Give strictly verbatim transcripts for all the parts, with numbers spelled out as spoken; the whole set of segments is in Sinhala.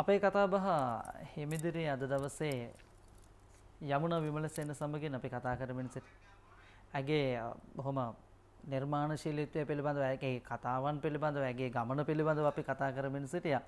අපේ කතා බහ හිමිදිරි අද දවසේ යමුනා විමලසේන සමගින් අපි කතා කරමින් සිටින. ඇගේ බොහොම නිර්මාණශීලීත්වය පිළිබඳව ඇගේ කතාවන් පිළිබඳව ඇගේ ගමන පිළිබඳව අපි කතා කරමින් සිටියා.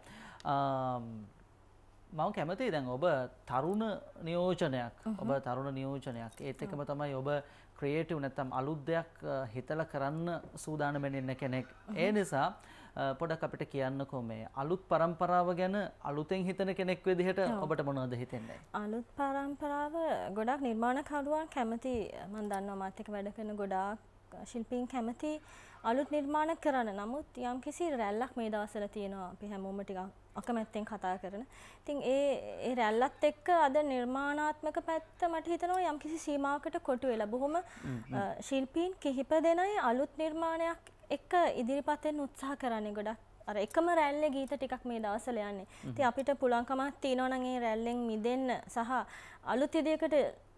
මම කැමතියි දැන් ඔබ තරුණ නියෝජනයක් ඔබ තරුණ නියෝජනයක් ඒත් එකම තමයි ඔබ ක්‍රියේටිව් නැත්නම් අලුත් දෙයක් හිතලා කරන්න සූදානම්ෙන් ඉන්න කෙනෙක්. ඒ නිසා පොඩක් අපිට කියන්නකෝ මේ අලුත් પરම්පරාව ගැන අලුතෙන් හිතන කෙනෙක් විදිහට ඔබට මොනවද හිතෙන්නේ? අලුත් પરම්පරාව ගොඩක් නිර්මාණකරුවන් කැමති මම දන්නවා මාත් එක්ක වැඩ කරන ගොඩාක් ශිල්පීන් කැමති අලුත් නිර්මාණ කරන්න. නමුත් යම්කිසි රැල්ලක් මේ දවස්වල තියෙනවා අපි හැමෝම ටිකක් අකමැත්තෙන් කතා කරන. ඉතින් ඒ ඒ රැල්ලත් එක්ක අද නිර්මාණාත්මක පැත්ත මට හිතෙනවා යම්කිසි සීමාවකට කොටු වෙලා බොහොම ශිල්පීන් කිහිප දෙනයි අලුත් නිර්මාණයක් එක්ක ඉදිරිපත් වෙන්න උත්සාහ කරන්නේ ගොඩක්. අර එකම රැල්ලේ ගීත ටිකක් මේ දවස්වල යන්නේ. ඉතින් අපිට පුළුවන්කමක් තියෙනවා නම් ඒ රැල්ලෙන් මිදෙන්න සහ අලුත් විදියකට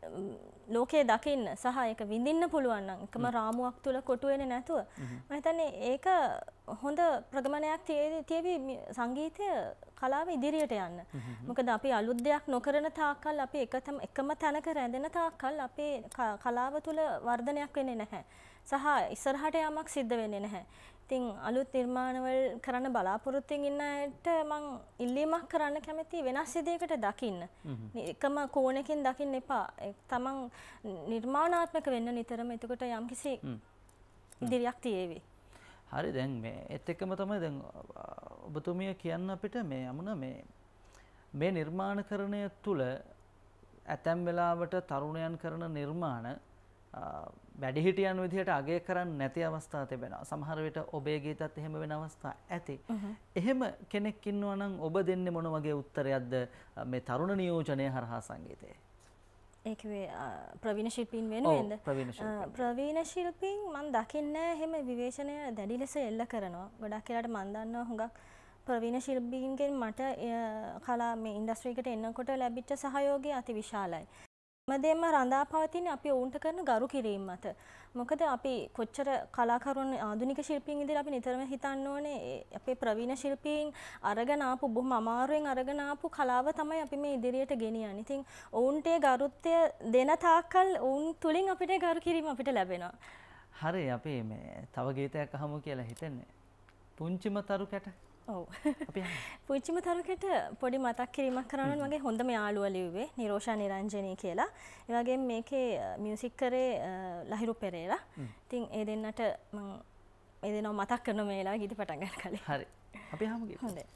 ලෝකයේ දකින්න සහ ඒක විඳින්න පුළුවන් නම් එකම රාමුවක් තුල කොටු වෙන්නේ නැතුව මම හිතන්නේ ඒක හොඳ ප්‍රගමනයක් තියේවි සංගීතය කලාව ඉදිරියට යන්න. මොකද අපි අලුත් දෙයක් නොකරන තාක්කල් අපි එකතම එකම තැනක රැඳෙන තාක්කල් අපේ කලාව තුල වර්ධනයක් වෙන්නේ නැහැ. සහ ඉස්සරහට යamak සිද්ධ වෙන්නේ නැහැ. ඉතින් අලුත් නිර්මාණවල කරන්න බලාපොරොත්තුෙන් ඉන්න අයට මම ඉල්ලීමක් කරන්න කැමතියි වෙනස් විදියකට දකින්න. එකම කෝණකින් දකින්න එපා. තමන් නිර්මාණාත්මක වෙන්න නිතරම. එතකොට යම්කිසි ඉදිරියක් තියේවි. හරි දැන් මේ ඒත් එක්කම තමයි දැන් ඔබතුමිය කියන්න අපිට මේ යමුන මේ මේ නිර්මාණකරණය තුල ඇතැම් වෙලාවට තරුණයන් කරන නිර්මාණ වැඩිහිටියන් විදිහට අගය කරන්නේ නැති අවස්ථා තිබෙනවා. සමහර විට ඔබේ ගීතත් එහෙම වෙන අවස්ථා ඇති. එහෙම කෙනෙක් ඉන්නවා නම් ඔබ දෙන්නේ මොන වගේ උත්තරයක්ද මේ තරුණ නියෝජනය හරහා සංගීතයේ? ඒකේ ප්‍රවීණ ශිල්පීන් වෙනුවෙන්ද? ප්‍රවීණ ශිල්පීන් මම දකින්නේ එහෙම විවේචනය දැඩි ලෙස එල්ල කරනවා. ගොඩක් වෙලාවට මම දන්නවා හුඟක් ප්‍රවීණ ශිල්පීන්ගෙන් මට කලා මේ ඉන්ඩස්ට්‍රි එකට එනකොට ලැබිච්ච සහයෝගය අති විශාලයි. මදෙම රඳා පවතින අපි ඔවුන්ට කරන ගරු කිරීම මත. මොකද අපි කොච්චර කලාකරුවන් ආධුනික ශිල්පීන් ඉදිරිය අපි නිතරම හිතන්න ඕනේ අපේ ප්‍රවීණ ශිල්පීන් අරගෙන ආපු බොහොම අමාරුවෙන් අරගෙන ආපු කලාව තමයි අපි මේ ඉදිරියට ගෙනියන්නේ. ඉතින් ඔවුන්ට ගරුත්වය දෙන තාක්කල් ඔවුන් තුලින් අපිට ගරු කිරීම අපිට ලැබෙනවා. හරි අපි මේ තව ගීතයක් අහමු කියලා හිතන්නේ. පුංචිම තරු කැට. ඔව්. අපි පුංචිම තරුකට පොඩි මතක් කිරීමක් කරනවා මගේ හොඳම යාළුවා ලිව්වේ නිරෝෂා නිරංජනී කියලා. ඒ වගේම මේකේ මියුසික් කරේ ලහිරු පෙරේරා. ඉතින් ඒ දෙන්නට මම ඒ දෙනව මතක් කරන මේ වෙලාවේ ගීත පටන් ගන්න කලින්. හරි. අපි අහමු ගීත. හොඳයි.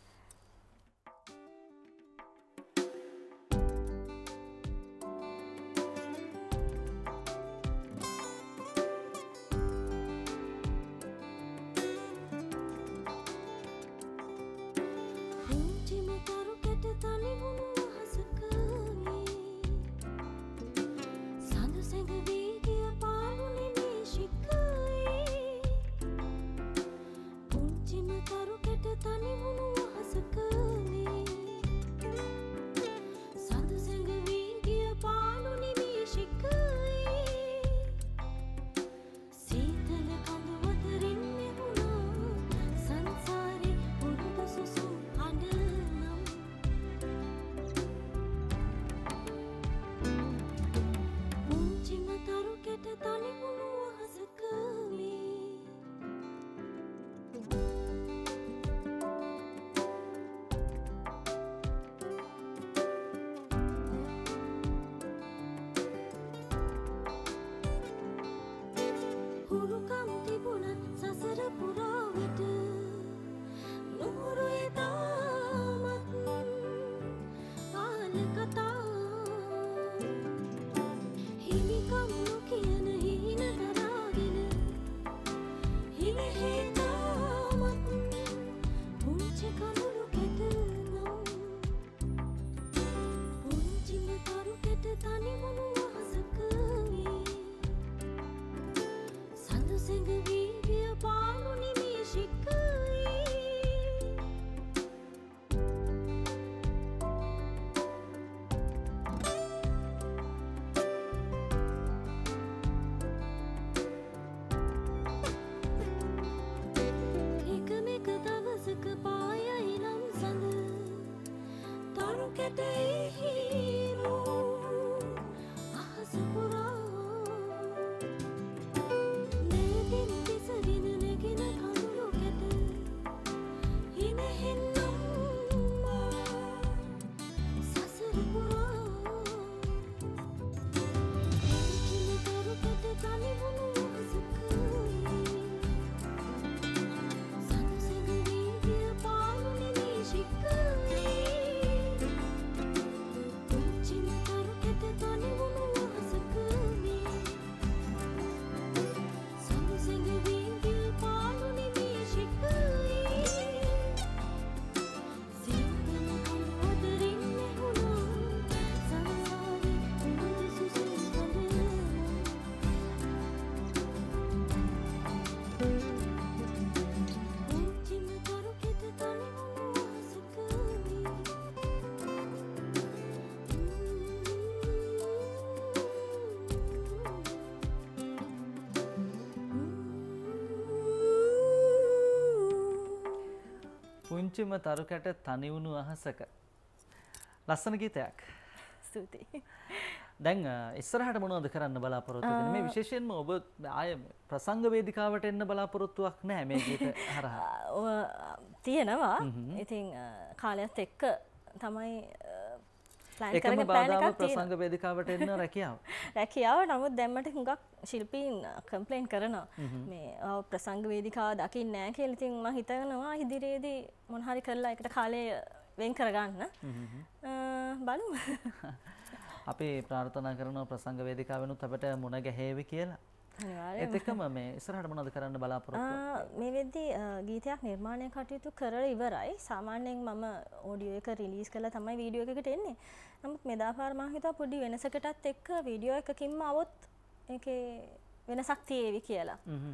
පුංචිම තරු කැට තනි වුණු අහසක. ලස්සන ගීතයක්. ස්තුතියි. දැන් ඉස්සරහට මොනවද කරන්න බලාපොරොත්තු වෙන්නේ? මේ විශේෂයෙන්ම ඔබ ආය ප්‍රසංග වේදිකාවට එන්න බලාපොරොත්තුවක් නැහැ මේ ගීත හරහා. තියෙනවා. ඉතින් කාලයත් එක්ක තමයි ප්ලෑන් එකම කරගෙන ප්ලෑන් බාධාව එකක් තියෙනවා. ප්‍රසංග වේදිකාවට එන්න රැකියාව. රැකියාව නමුත් දැම්මට හුඟක් ශිල්පීන් කම්ප්ලේන්ට් කරනවා. මේ ඔව් ප්‍රසංග වේදිකාව දකින්නේ නැහැ කියලා. ඉතින් මම හිතනවා ඉදිරියේදී මොන හරි කරලා ඒකට කාලය වෙන් කරගන්න. බලමු. අපි ප්‍රාර්ථනා කරනවා ප්‍රසංග වේදිකාවෙනුත් අපිට මුණ ගැහෙවි කියලා. ඒත් එක්කම මේ ඉස්සරහට මොනවද කරන්න බලාපොරොත්තු වෙන්නේ? මේ වෙද්දී ගීතයක් නිර්මාණය කටයුතු කරලා ඉවරයි. සාමාන්‍යයෙන් මම ඔඩියෝ එක රිලීස් කරලා තමයි වීඩියෝ එකකට එන්නේ. නමුත් මෙදා පාර මම හිතුවා පොඩි වෙනසකටත් එක්ක වීඩියෝ එකකින්ම આવොත් ඒකේ වෙනසක් තියෙවි කියලා.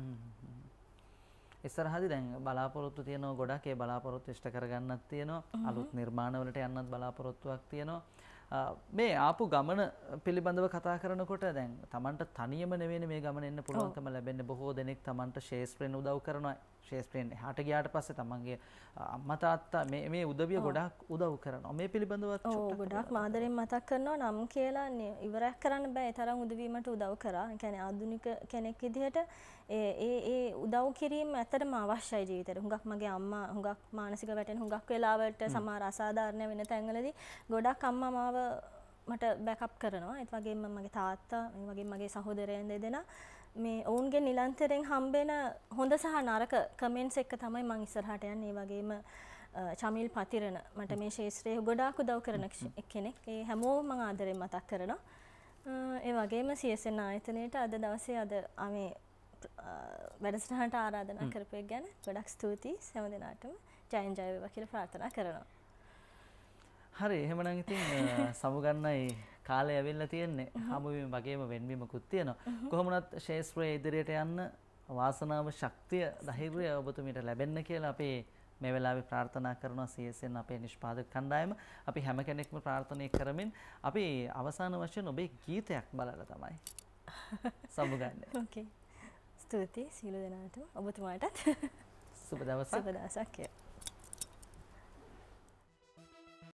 ඉස්සරහදී දැන් බලාපොරොත්තු තියෙනවා ගොඩක්. ඒ බලාපොරොත්තු ඉෂ්ට කරගන්නත් තියෙනවා. අලුත් නිර්මාණවලට යන්නත් බලාපොරොත්තුවක් තියෙනවා. මේ ආපු ගමන පිළිබඳව කතා කරනකොට දැන් Tamanට තනියම නෙවෙයි මේ ගමන එන්න පුළුවන්කම ලැබෙන්නේ. බොහෝ දෙනෙක් Tamanට ශේෂ්ත්‍රයෙන් උදව් කරනවා. ශේෂ්ත්‍රයෙන් එහාට ගියාට පස්සේ Tamanගේ අම්මා තාත්තා මේ මේ උදවිය ගොඩාක් උදව් කරනවා. මේ පිළිබඳවත් ඔව් ගොඩාක් මාදරෙන් මතක් කරනවා නම් කියලා ඉවරයක් කරන්න බෑ. ඒ තරම් උදවීමට උදව් කරා. ඒ කියන්නේ ආධුනික කෙනෙක් විදිහට ඒ ඒ ඒ උදව් කිරීම ඇත්තටම අවශ්‍යයි ජීවිතේට. හුඟක් මගේ අම්මා හුඟක් මානසික වැටෙන හුඟක් වෙලාවට සමහර අසාධාරණ වෙන තැන්වලදී ගොඩක් අම්මා මාව මට බෑකප් කරනවා. ඒත් වගේම මගේ තාත්තා, ඒ වගේම මගේ සහෝදරයන් දෙදෙනා මේ ඔවුන්ගේ නිලන්තරෙන් හම්බෙන හොඳ සහ නරක කමෙන්ට්ස් එක තමයි මම ඉස්සරහට යන්නේ. ඒ වගේම චමිල් පතිරණ මට මේ ශාස්ත්‍රයේ ගොඩාක් උදව් කරන කෙනෙක්. ඒ හැමෝම මම ආදරෙන් මතක් කරනවා. ඒ වගේම සී එස් එන් ආයතනයේට අද දවසේ අද මේ වැඩසටහනට ආරාධනා කරපු එක ගැන ගොඩක් ස්තුතියි හැම දිනාටම. ජයෙන් ජය වේවා කියලා ප්‍රාර්ථනා කරනවා. හරි එහෙමනම් ඉතින් සමුගන්නයි කාලය ඇවිල්ලා තියෙන්නේ. හමුවීම වගේම වෙන්වීමකුත් තියෙනවා. කොහොම වුණත් ශාස්ත්‍රයේ ඉදිරියට යන්න වාසනාව, ශක්තිය, ධෛර්යය ඔබතුමීට ලැබෙන්න කියලා අපි මේ වෙලාවේ ප්‍රාර්ථනා කරනවා. සී එස් එන් අපේ නිෂ්පාදක කණ්ඩායම අපි හැම කෙනෙක්ම ප්‍රාර්ථනා කරමින් අපි අවසාන වශයෙන් ඔබේ ගීතයක් බලලා තමයි සමුගන්නේ. ඕකේ. ස්තුතියි සියලු දෙනාටම ඔබතුමාටත් සුබ දවසක්. සුබ දවසක්.